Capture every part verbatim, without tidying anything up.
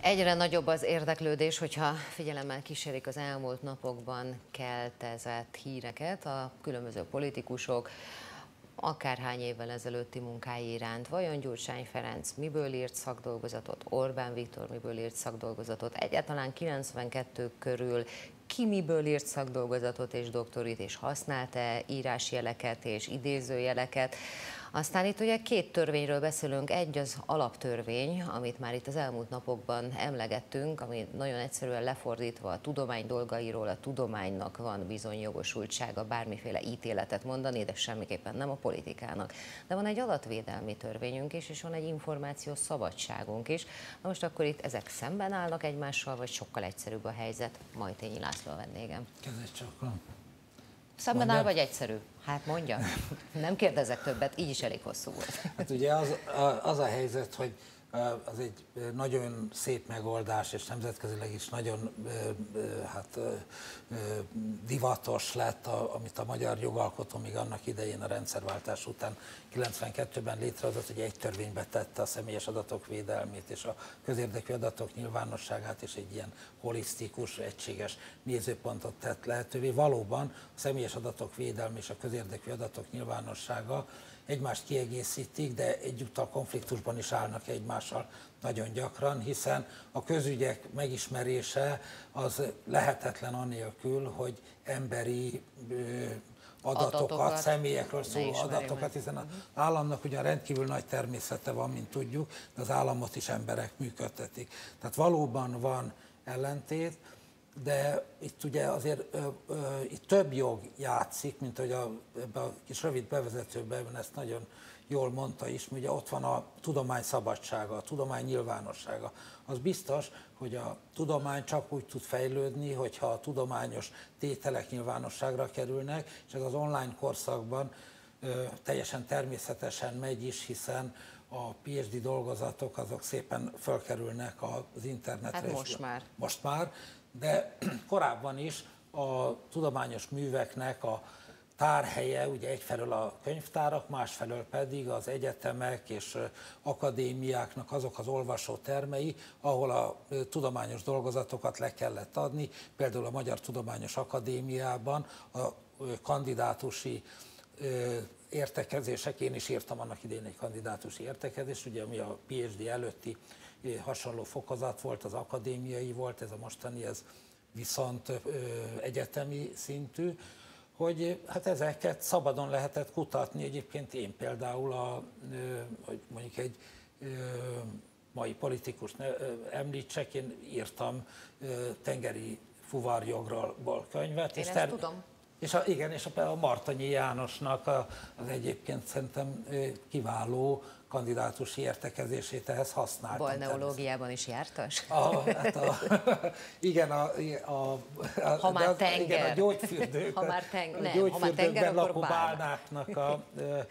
Egyre nagyobb az érdeklődés, hogyha figyelemmel kísérik az elmúlt napokban keltezett híreket a különböző politikusok, akárhány évvel ezelőtti munkái iránt. Vajon Gyurcsány Ferenc miből írt szakdolgozatot, Orbán Viktor miből írt szakdolgozatot, egyáltalán kilencvenkettő körül ki miből írt szakdolgozatot és doktorit, és használt-e írásjeleket és idézőjeleket. Aztán itt ugye két törvényről beszélünk, egy az alaptörvény, amit már itt az elmúlt napokban emlegettünk, ami nagyon egyszerűen lefordítva a tudomány dolgairól, a tudománynak van bizony jogosultsága bármiféle ítéletet mondani, de semmiképpen nem a politikának. De van egy adatvédelmi törvényünk is, és van egy információs szabadságunk is. Na most akkor itt ezek szemben állnak egymással, vagy sokkal egyszerűbb a helyzet? Majtényi László a vendégem. Kezdj csak. Szemben áll, vagy egyszerű? Hát mondja. Nem kérdezek többet, így is elég hosszú volt. Hát ugye az, az a helyzet, hogy az egy nagyon szép megoldás, és nemzetközileg is nagyon hát, divatos lett, amit a magyar jogalkotó még annak idején a rendszerváltás után kilencvenkettőben létrehozott, hogy egy törvénybe tette a személyes adatok védelmét és a közérdekű adatok nyilvánosságát, és egy ilyen holisztikus, egységes nézőpontot tett lehetővé. Valóban a személyes adatok védelme és a közérdekű adatok nyilvánossága egymást kiegészítik, de egyúttal konfliktusban is állnak egymással nagyon gyakran, hiszen a közügyek megismerése az lehetetlen anélkül, hogy emberi ö, adatokat, adatokat, személyekről szóló adatokat, hiszen az államnak ugyan rendkívül nagy természete van, mint tudjuk, de az államot is emberek működtetik. Tehát valóban van ellentét, de itt ugye azért ö, ö, itt több jog játszik, mint hogy a, ebben a kis rövid bevezetőben ezt nagyon jól mondta is, ugye ott van a tudomány szabadsága, a tudomány nyilvánossága. Az biztos, hogy a tudomány csak úgy tud fejlődni, hogyha a tudományos tételek nyilvánosságra kerülnek, és ez az online korszakban ö, teljesen természetesen megy is, hiszen a PhD dolgozatok azok szépen fölkerülnek az internetre. Hát most már. Most már. De korábban is a tudományos műveknek a tárhelye, ugye egyfelől a könyvtárak, másfelől pedig az egyetemek és akadémiáknak azok az olvasótermei, ahol a tudományos dolgozatokat le kellett adni. Például a Magyar Tudományos Akadémiában a kandidátusi értekezések, én is írtam annak idején egy kandidátusi értekezést, ugye ami a PhD előtti hasonló fokozat volt, az akadémiai volt, ez a mostani, ez viszont ö, egyetemi szintű, hogy hát ezeket szabadon lehetett kutatni. Egyébként én például, a, ö, hogy mondjuk egy ö, mai politikus ne, ö, említsek, én írtam ö, tengeri fuvarjogról könyvet. Én és ezt ter- tudom. És a, igen, és a, a Martonyi Jánosnak a, az egyébként szerintem kiváló kandidátusi értekezését ehhez használtam. Balneológiában is jártas? A, hát a, igen, a, a, a, ha már az, tenger. igen, a gyógyfürdők, ha már teng- a nem, gyógyfürdőkben lakó bálna. bálnáknak a,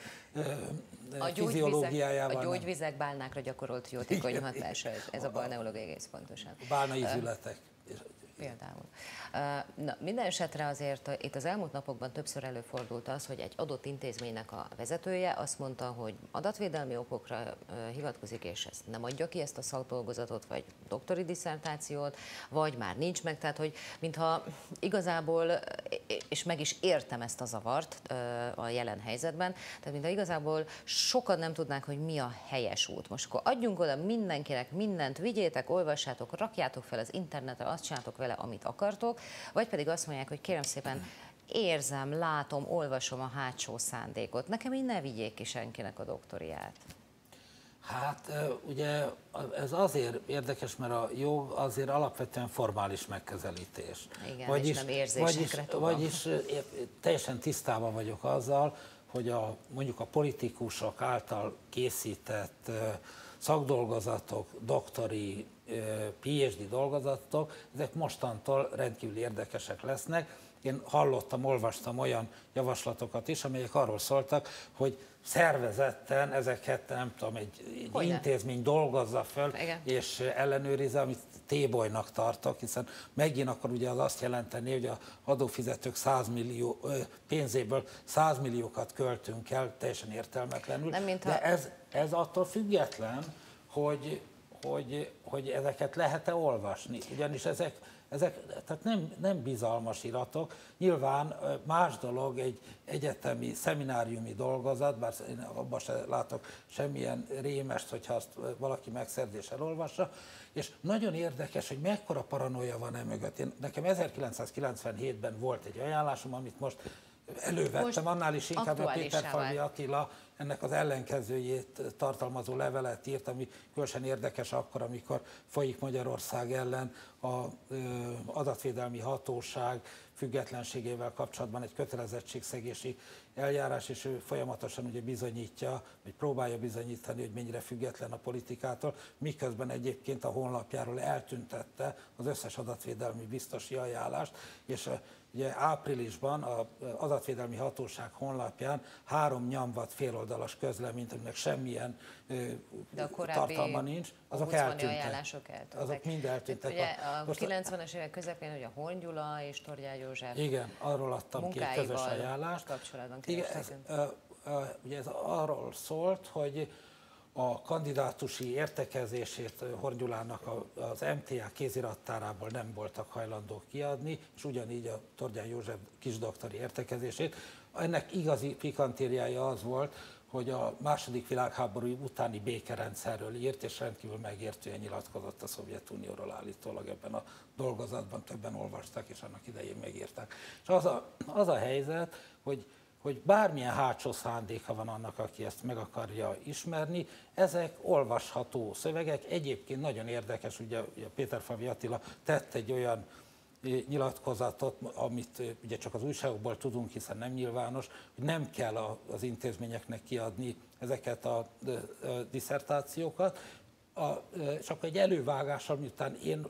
a, a fiziológiájával. A gyógyvizek bálnákra gyakorolt jótékony hatása, ez, ez a balneológia egész pontosan. A bálna ízületek. Például. Na, minden esetre azért itt az elmúlt napokban többször előfordult az, hogy egy adott intézménynek a vezetője azt mondta, hogy adatvédelmi okokra hivatkozik, és ezt nem adja ki, ezt a szakdolgozatot, vagy doktori disszertációt, vagy már nincs meg, tehát hogy mintha igazából, és meg is értem ezt a zavart a jelen helyzetben, tehát mintha igazából sokan nem tudnák, hogy mi a helyes út. Most akkor adjunk oda mindenkinek mindent, vigyétek, olvassátok, rakjátok fel az internetre, azt csináltok vele, amit akartok, vagy pedig azt mondják, hogy kérem szépen, érzem, látom, olvasom a hátsó szándékot. Nekem így ne vigyék ki senkinek a doktoriát. Hát ugye ez azért érdekes, mert a jog azért alapvetően formális megközelítés. Igen, vagyis, és nem érzésekre vagyis, vagyis teljesen tisztában vagyok azzal, hogy a, mondjuk a politikusok által készített szakdolgozatok, doktori, PhD dolgozatok, ezek mostantól rendkívül érdekesek lesznek. Én hallottam, olvastam olyan javaslatokat is, amelyek arról szóltak, hogy szervezetten ezeket, nem tudom, egy, egy intézmény dolgozza föl, igen, és ellenőrizze, amit tébolynak tartok, hiszen megint akkor ugye az azt jelenteni, hogy az adófizetők száz millió pénzéből száz milliókat költünk el, teljesen értelmetlenül, de ez, ez attól független, hogy, hogy, hogy ezeket lehet-e olvasni, ugyanis ezek, ezek tehát nem, nem bizalmas iratok. Nyilván más dolog egy egyetemi, szemináriumi dolgozat, bár én abban sem látok semmilyen rémest, hogyha azt valaki megszerzi és elolvassa, és nagyon érdekes, hogy mekkora paranoia van e mögött. Én, nekem ezerkilencszázkilencvenhétben volt egy ajánlásom, amit most elővettem, most annál is inkább a Péterfalvi Attila ennek az ellenkezőjét tartalmazó levelet írt, ami különösen érdekes akkor, amikor folyik Magyarország ellen az adatvédelmi hatóság függetlenségével kapcsolatban egy kötelezettségszegési eljárás, és ő folyamatosan ugye bizonyítja, vagy próbálja bizonyítani, hogy mennyire független a politikától, miközben egyébként a honlapjáról eltüntette az összes adatvédelmi biztosi ajánlást, és ugye áprilisban az adatvédelmi hatóság honlapján három nyomvat féloldalas közleményt, aminek semmilyen de a tartalma nincs, azok eltűntek. Ajánlások eltűntek. Azok mind eltűntek. Ugye a kilencvenes évek közepén, hogy a Horn Gyula és Tordján József igen, arról adtam ki egy közös ajánlást. Kapcsolatban igen, ez, ugye ez arról szólt, hogy a kandidátusi értekezését Horn Gyulának az em té á kézirattárából nem voltak hajlandók kiadni, és ugyanígy a Tordján József kisdoktori értekezését. Ennek igazi pikantériája az volt, hogy a második világháború utáni békerendszerről írt, és rendkívül megértően nyilatkozott a Szovjetunióról állítólag ebben a dolgozatban, többen olvasták, és annak idején megírták. És az a, az a helyzet, hogy hogy bármilyen hátsó szándéka van annak, aki ezt meg akarja ismerni, ezek olvasható szövegek. Egyébként nagyon érdekes, ugye Péterfalvi Attila tett egy olyan nyilatkozatot, amit ugye csak az újságokból tudunk, hiszen nem nyilvános, hogy nem kell az intézményeknek kiadni ezeket a disszertációkat. A, csak egy elővágással, miután én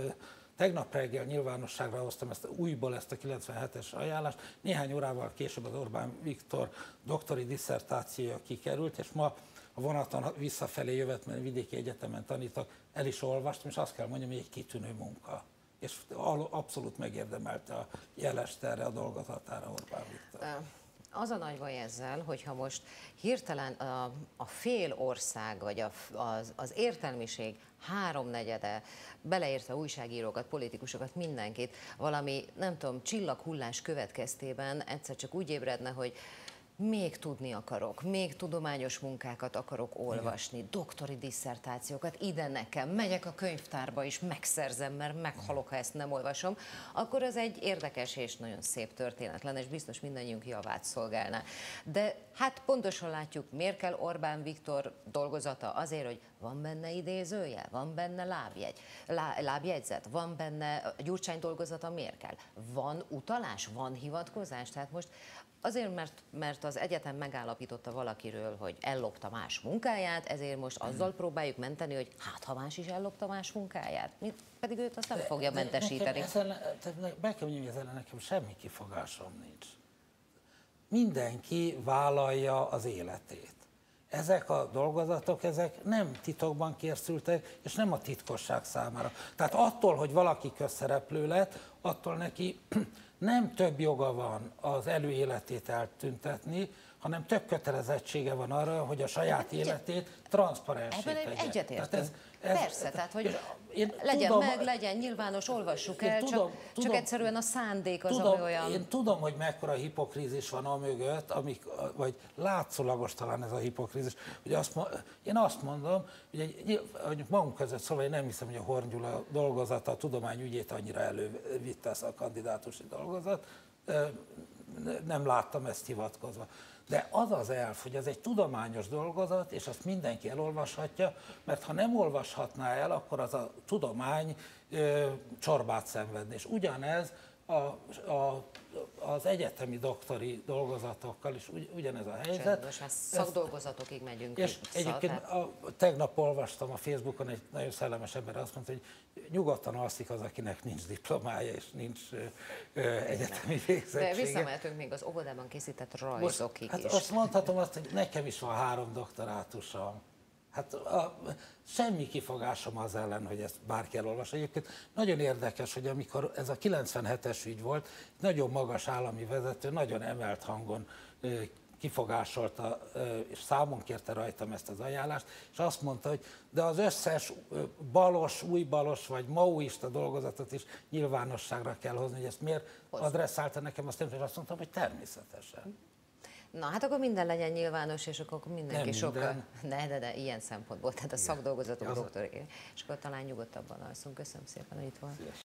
tegnap reggel nyilvánosságra hoztam ezt, újból ezt a kilencvenhetes ajánlást, néhány órával később az Orbán Viktor doktori disszertációja kikerült, és ma a vonaton visszafelé jövet, mert vidéki egyetemen tanítok, el is olvastam, és azt kell mondjam, hogy egy kitűnő munka. És abszolút megérdemelte a jelest erre a dolgozatára Orbán Viktor. Az a nagy baj ezzel, hogyha most hirtelen a, a fél ország, vagy a, az, az értelmiség háromnegyede, beleértve újságírókat, politikusokat, mindenkit, valami, nem tudom, csillaghullás következtében egyszer csak úgy ébredne, hogy még tudni akarok, még tudományos munkákat akarok olvasni, igen, doktori disszertációkat, ide nekem, megyek a könyvtárba is, megszerzem, mert meghalok, ha ezt nem olvasom, akkor ez egy érdekes és nagyon szép történet lenne, és biztos mindannyiunk javát szolgálná. De hát pontosan látjuk, miért kell Orbán Viktor dolgozata azért, hogy van benne idézője, van benne lábjegy, lá, lábjegyzet, van benne Gyurcsány dolgozata, miért kell? Van utalás, van hivatkozás, tehát most azért, mert, mert az egyetem megállapította valakiről, hogy ellopta más munkáját, ezért most azzal próbáljuk menteni, hogy hát ha más is ellopta más munkáját, pedig őt azt nem fogja mentesíteni. Be kell mondjam, hogy ezzel nekem semmi kifogásom nincs. Mindenki vállalja az életét. Ezek a dolgozatok, ezek nem titokban készültek, és nem a titkosság számára. Tehát attól, hogy valaki közszereplő lett, attól neki nem több joga van az előéletét eltüntetni, hanem több kötelezettsége van arra, hogy a saját életét transzparensé tegye. Ebben egyetértünk. Persze, tehát hogy én legyen tudom, meg, legyen nyilvános, olvassuk el, tudom, csak, tudom, csak egyszerűen a szándék az, tudom, ami olyan... Én tudom, hogy mekkora hipokrízis van a mögött, amik, vagy látszólagos talán ez a hipokrízis, hogy azt, én azt mondom, hogy, egy, hogy magunk között szóval én nem hiszem, hogy a Horn Gyula dolgozata, a tudományügyét annyira elővitte a kandidátusi dolgozat, nem láttam ezt hivatkozva. De az az elf, hogy ez egy tudományos dolgozat, és azt mindenki elolvashatja, mert ha nem olvashatná el, akkor az a tudomány ö, csorbát szenvedne. És ugyanez a, a, az egyetemi doktori dolgozatokkal is ugy, ugyanez a helyzet. Most már szakdolgozatokig megyünk. És egyébként a, tegnap olvastam a Facebookon, egy nagyon szellemes ember azt mondta, hogy nyugodtan alszik az, akinek nincs diplomája és nincs ö, ö, egyetemi végzettsége. De visszamehetünk még az óvodában készített rajzokig most, is. Hát azt mondhatom azt, hogy nekem is van három doktorátusom. Hát a, semmi kifogásom az ellen, hogy ezt bárki elolvas. Egyébként nagyon érdekes, hogy amikor ez a kilencvenhetes ügy volt, nagyon magas állami vezető, nagyon emelt hangon kifogásolta, és számon kérte rajtam ezt az ajánlást, és azt mondta, hogy de az összes balos, új balos vagy maoista dolgozatot is nyilvánosságra kell hozni, hogy ezt miért adresszálta nekem, azt nem, és azt mondtam, hogy természetesen. Na hát akkor minden legyen nyilvános, és akkor mindenki Nem sokkal... De, de, de, ilyen szempontból, tehát a szakdolgozatok, Ja, doktori, és akkor talán nyugodtabban alszunk. Köszönöm szépen, hogy itt volt.